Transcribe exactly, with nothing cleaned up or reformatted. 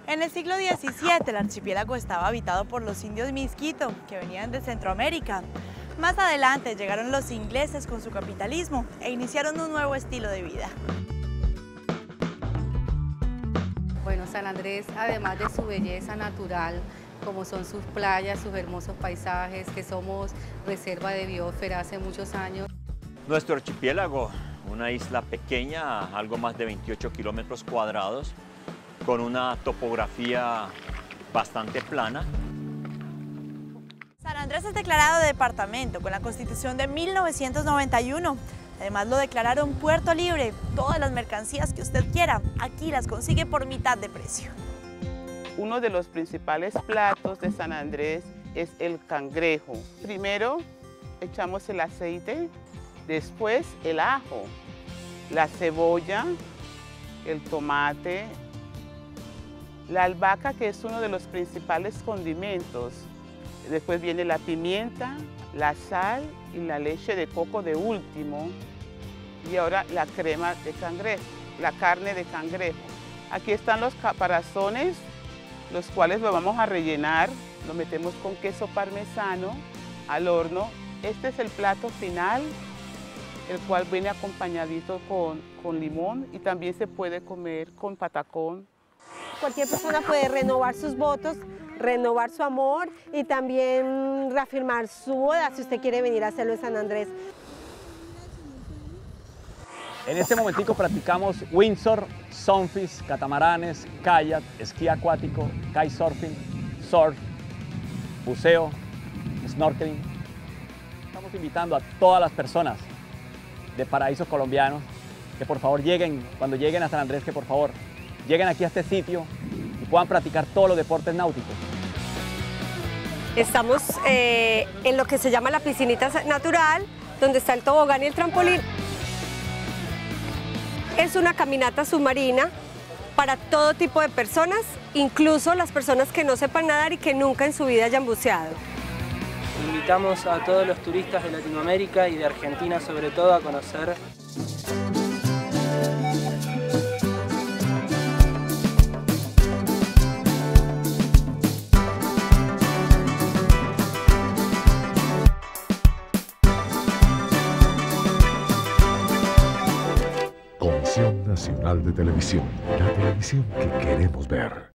En el siglo diecisiete, el archipiélago estaba habitado por los indios Miskito, que venían de Centroamérica. Más adelante llegaron los ingleses con su capitalismo e iniciaron un nuevo estilo de vida. Bueno, San Andrés, además de su belleza natural, como son sus playas, sus hermosos paisajes, que somos reserva de biosfera hace muchos años. Nuestro archipiélago, una isla pequeña, algo más de veintiocho kilómetros cuadrados, con una topografía bastante plana. San Andrés es declarado departamento con la Constitución de mil novecientos noventa y uno. Además lo declararon puerto libre. Todas las mercancías que usted quiera, aquí las consigue por mitad de precio. Uno de los principales platos de San Andrés es el cangrejo. Primero echamos el aceite, después el ajo, la cebolla, el tomate, la albahaca, que es uno de los principales condimentos. Después viene la pimienta, la sal y la leche de coco de último. Y ahora la crema de cangrejo, la carne de cangrejo. Aquí están los caparazones, los cuales lo vamos a rellenar. Lo metemos con queso parmesano al horno. Este es el plato final, el cual viene acompañadito con, con limón y también se puede comer con patacón. Cualquier persona puede renovar sus votos, renovar su amor y también reafirmar su boda si usted quiere venir a hacerlo en San Andrés. En este momentico practicamos windsurf, sunfish, catamaranes, kayak, esquí acuático, kitesurfing, surf, buceo, snorkeling. Estamos invitando a todas las personas de Paraísos Colombianos que por favor lleguen, cuando lleguen a San Andrés, que por favor lleguen aquí a este sitio y puedan practicar todos los deportes náuticos. Estamos eh, en lo que se llama la piscinita natural, donde está el tobogán y el trampolín. Es una caminata submarina para todo tipo de personas, incluso las personas que no sepan nadar y que nunca en su vida hayan buceado. Invitamos a todos los turistas de Latinoamérica y de Argentina sobre todo a conocer. Comisión Nacional de Televisión, la televisión que queremos ver.